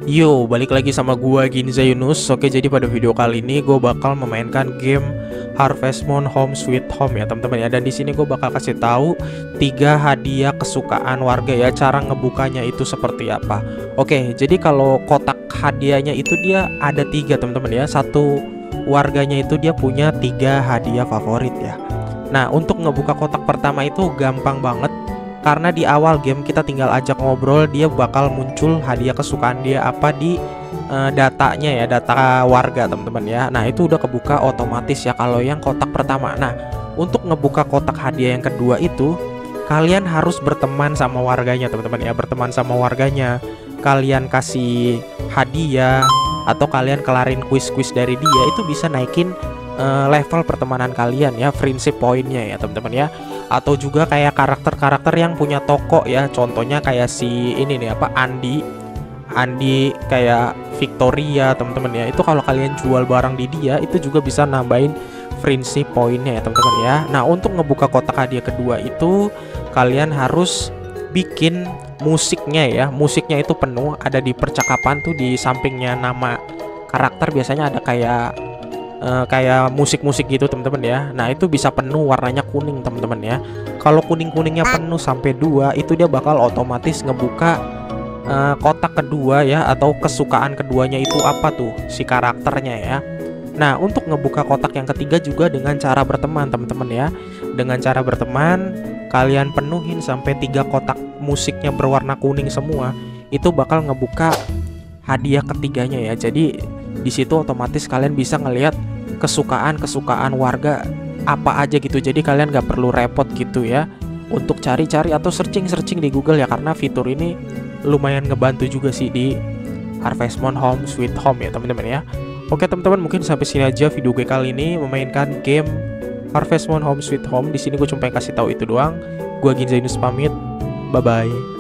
Yo, balik lagi sama gua Ginza Yunus. Oke, jadi pada video kali ini gue bakal memainkan game Harvest Moon Home Sweet Home ya teman-teman ya. Dan di sini gue bakal kasih tahu 3 hadiah kesukaan warga ya. Cara ngebukanya itu seperti apa. Oke, jadi kalau kotak hadiahnya itu dia ada 3 teman-teman ya. Satu warganya itu dia punya 3 hadiah favorit ya. Nah, untuk ngebuka kotak pertama itu gampang banget. Karena di awal game kita tinggal ajak ngobrol, dia bakal muncul hadiah kesukaan dia apa di datanya ya, data warga teman-teman ya. Nah itu udah kebuka otomatis ya kalau yang kotak pertama. Nah untuk ngebuka kotak hadiah yang kedua itu kalian harus berteman sama warganya teman-teman ya. Berteman sama warganya, kalian kasih hadiah atau kalian kelarin kuis-kuis dari dia, itu bisa naikin level pertemanan kalian ya, friendship pointnya ya teman-teman ya. Atau juga kayak karakter-karakter yang punya toko ya, contohnya kayak si ini nih apa, Andi kayak Victoria teman-teman ya. Itu kalau kalian jual barang di dia itu juga bisa nambahin friendship pointnya ya teman-teman ya. Nah untuk ngebuka kotak hadiah kedua itu kalian harus bikin musiknya ya. Musiknya itu penuh, ada di percakapan tuh di sampingnya nama karakter biasanya ada kayak musik-musik gitu teman-teman ya. Nah itu bisa penuh, warnanya kuning teman-teman ya. Kalau kuning-kuningnya penuh sampai 2 itu dia bakal otomatis ngebuka kotak kedua ya, atau kesukaan keduanya itu apa tuh si karakternya ya. Nah untuk ngebuka kotak yang ketiga juga dengan cara berteman teman-teman ya. Dengan cara berteman kalian penuhin sampai 3 kotak musiknya berwarna kuning semua, itu bakal ngebuka hadiah ketiganya ya. Jadi di situ otomatis kalian bisa ngelihat kesukaan warga apa aja gitu. Jadi kalian gak perlu repot gitu ya untuk cari-cari atau searching di Google ya, karena fitur ini lumayan ngebantu juga sih di Harvest Moon Home Sweet Home ya teman-teman ya. Oke teman-teman, mungkin sampai sini aja video gue kali ini memainkan game Harvest Moon Home Sweet Home. Di sini gue cuma pengen kasih tahu itu doang. Gue Ginza Yunus pamit. Bye bye.